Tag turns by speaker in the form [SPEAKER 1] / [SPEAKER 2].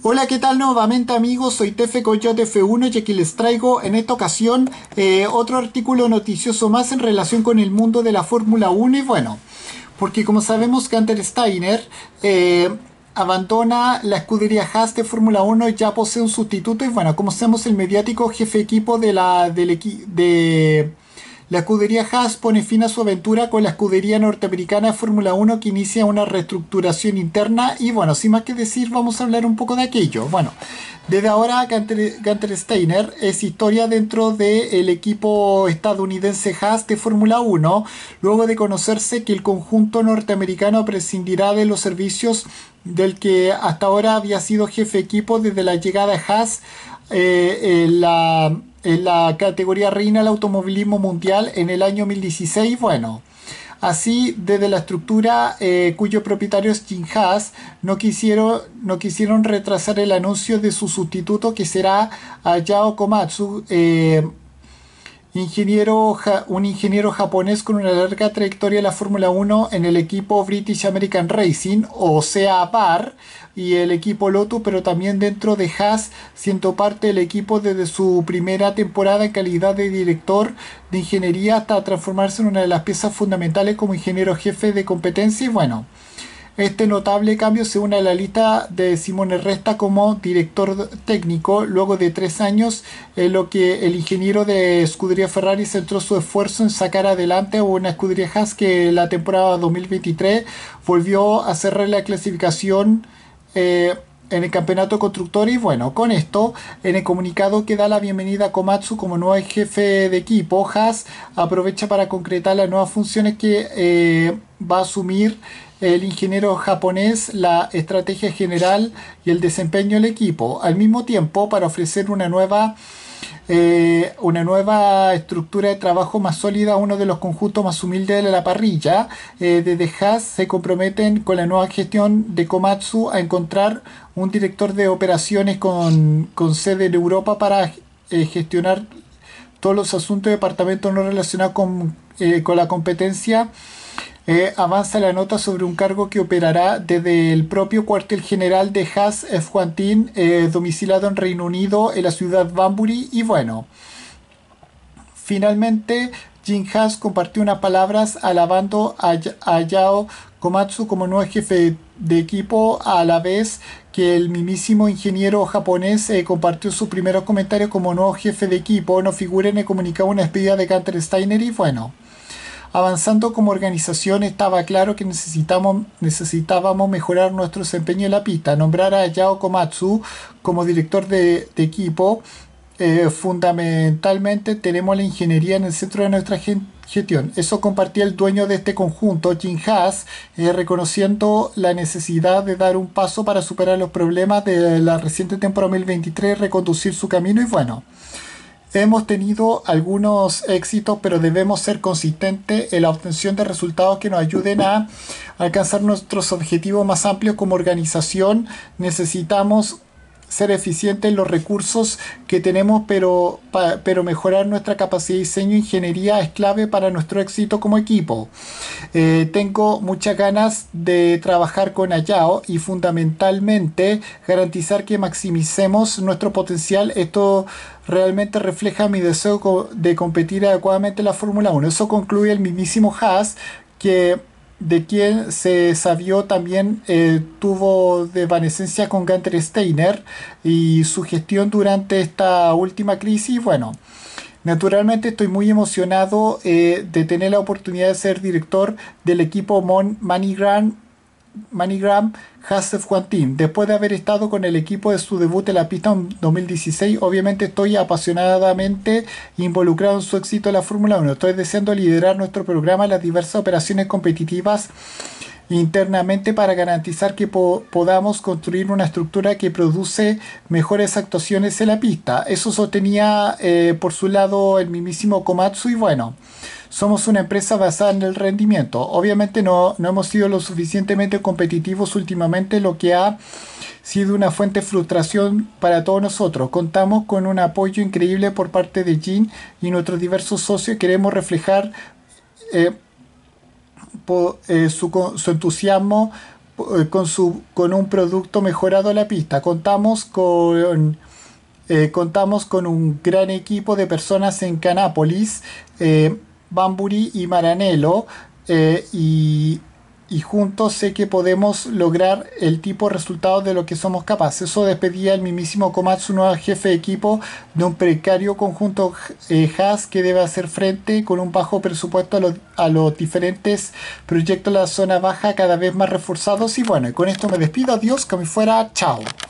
[SPEAKER 1] Hola, ¿qué tal nuevamente amigos? Soy Tefe Coyote F1 y aquí les traigo en esta ocasión otro artículo noticioso más en relación con el mundo de la Fórmula 1 y bueno, porque como sabemos Gunther Steiner abandona la escudería Haas de Fórmula 1 y ya posee un sustituto y bueno, como sabemos el mediático jefe de equipo de la escudería Haas pone fin a su aventura con la escudería norteamericana de Fórmula 1 que inicia una reestructuración interna y bueno, sin más que decir vamos a hablar un poco de aquello. Bueno, desde ahora Gunther Steiner es historia dentro del equipo estadounidense Haas de Fórmula 1, luego de conocerse que el conjunto norteamericano prescindirá de los servicios del que hasta ahora había sido jefe de equipo desde la llegada de Haas en la categoría reina del automovilismo mundial en el año 2016. Bueno, así desde la estructura cuyos propietarios Jim Haas no quisieron retrasar el anuncio de su sustituto que será Ayao Komatsu, un ingeniero japonés con una larga trayectoria en la Fórmula 1 en el equipo British American Racing, o sea, BAR, y el equipo Lotus, pero también dentro de Haas, siendo parte del equipo desde su primera temporada en calidad de director de ingeniería hasta transformarse en una de las piezas fundamentales como ingeniero jefe de competencia. Y bueno, este notable cambio se une a la lista de Simone Resta como director técnico luego de 3 años en lo que el ingeniero de escudería Ferrari centró su esfuerzo en sacar adelante a una escudería Haas que la temporada 2023 volvió a cerrar la clasificación en el campeonato constructor. Y bueno, con esto en el comunicado que da la bienvenida a Komatsu como nuevo jefe de equipo, Haas aprovecha para concretar las nuevas funciones que va a asumir el ingeniero japonés, la estrategia general y el desempeño del equipo, al mismo tiempo para ofrecer una nueva estructura de trabajo más sólida a uno de los conjuntos más humildes de la parrilla. Desde Haas se comprometen con la nueva gestión de Komatsu a encontrar un director de operaciones con sede en Europa para gestionar todos los asuntos de departamento no relacionados con la competencia. Avanza la nota sobre un cargo que operará desde el propio cuartel general de Haas F1 Team, domiciliado en Reino Unido, en la ciudad de Banbury. Y bueno, finalmente Jim Haas compartió unas palabras alabando a Yao Komatsu como nuevo jefe de equipo, a la vez que el mismísimo ingeniero japonés compartió sus primeros comentarios como nuevo jefe de equipo. No figura en el comunicado una despedida de Gunther Steiner. Y bueno, avanzando como organización estaba claro que necesitábamos mejorar nuestro desempeño en la pista. Nombrar a Yao Komatsu como director de equipo. Fundamentalmente tenemos la ingeniería en el centro de nuestra gestión. Eso compartía el dueño de este conjunto, Jim Haas, reconociendo la necesidad de dar un paso para superar los problemas de la reciente temporada 2023, reconducir su camino. Y bueno, hemos tenido algunos éxitos, pero debemos ser consistentes en la obtención de resultados que nos ayuden a alcanzar nuestros objetivos más amplios como organización. Necesitamos ser eficientes en los recursos que tenemos, pero mejorar nuestra capacidad de diseño e ingeniería es clave para nuestro éxito como equipo. Tengo muchas ganas de trabajar con Ayao y fundamentalmente garantizar que maximicemos nuestro potencial. Esto realmente refleja mi deseo de competir adecuadamente en la Fórmula 1. Eso concluye el mismísimo Haas, de quien se sabió también tuvo desvanecencia con Gunther Steiner y su gestión durante esta última crisis. Bueno, naturalmente estoy muy emocionado de tener la oportunidad de ser director del equipo MoneyGram Haas F1 Team. Después de haber estado con el equipo de su debut en la pista en 2016, obviamente estoy apasionadamente involucrado en su éxito en la Fórmula 1. Estoy deseando liderar nuestro programa en las diversas operaciones competitivas internamente para garantizar que podamos construir una estructura que produce mejores actuaciones en la pista. Eso sostenía por su lado el mismísimo Komatsu. Y bueno, somos una empresa basada en el rendimiento. Obviamente no hemos sido lo suficientemente competitivos últimamente, lo que ha sido una fuente de frustración para todos nosotros. Contamos con un apoyo increíble por parte de Jin y nuestros diversos socios. Queremos reflejar su entusiasmo con un producto mejorado a la pista. Contamos con un gran equipo de personas en Canápolis, Banbury y Maranello, eh, y, y juntos sé que podemos lograr el tipo de resultados de lo que somos capaces. Eso despedía el mismísimo Komatsu, nuevo jefe de equipo de un precario conjunto Haas que debe hacer frente con un bajo presupuesto a los diferentes proyectos de la zona baja cada vez más reforzados. Y bueno, y con esto me despido. Adiós, que me fuera. Chao.